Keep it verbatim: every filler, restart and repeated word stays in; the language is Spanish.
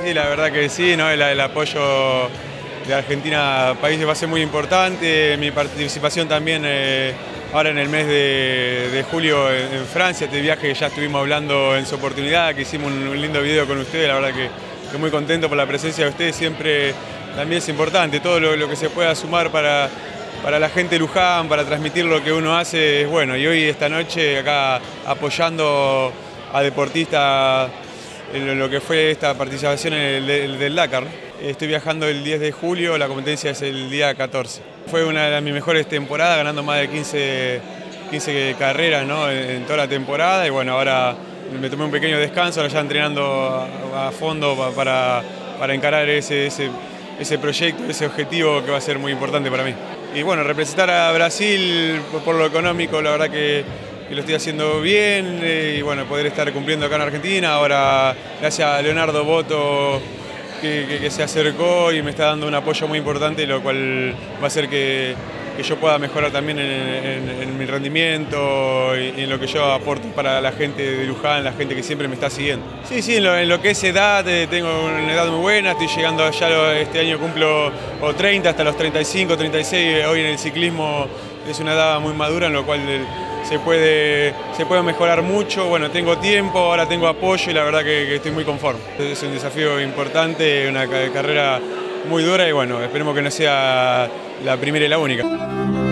Sí, la verdad que sí, ¿no? el, el apoyo de Argentina a países va a ser muy importante, mi participación también eh, ahora en el mes de, de julio en, en Francia, este viaje que ya estuvimos hablando en su oportunidad, que hicimos un, un lindo video con ustedes, la verdad que estoy muy contento por la presencia de ustedes, siempre también es importante, todo lo, lo que se pueda sumar para, para la gente de Luján, para transmitir lo que uno hace es bueno, y hoy esta noche acá apoyando a deportistas en lo que fue esta participación en el, el, del Dakar. Estoy viajando el diez de julio, la competencia es el día catorce. Fue una de mis mejores temporadas, ganando más de quince, quince carreras, ¿no? en, en toda la temporada, y bueno, ahora me tomé un pequeño descanso, ahora ya entrenando a, a fondo para, para encarar ese, ese, ese proyecto, ese objetivo que va a ser muy importante para mí. Y bueno, representar a Brasil por lo económico, la verdad que que lo estoy haciendo bien eh, y bueno, poder estar cumpliendo acá en Argentina. Ahora, gracias a Leonardo Boto que, que, que se acercó y me está dando un apoyo muy importante, lo cual va a hacer que, que yo pueda mejorar también en, en, en mi rendimiento y, y en lo que yo aporto para la gente de Luján, la gente que siempre me está siguiendo. Sí, sí, en lo, en lo que es edad, eh, tengo una edad muy buena, estoy llegando ya, este año cumplo o treinta, hasta los treinta y cinco, treinta y seis, hoy en el ciclismo es una edad muy madura, en lo cual se puede, se puede mejorar mucho. Bueno, tengo tiempo, ahora tengo apoyo y la verdad que, que estoy muy conforme. Es un desafío importante, una carrera muy dura y bueno, esperemos que no sea la primera y la única.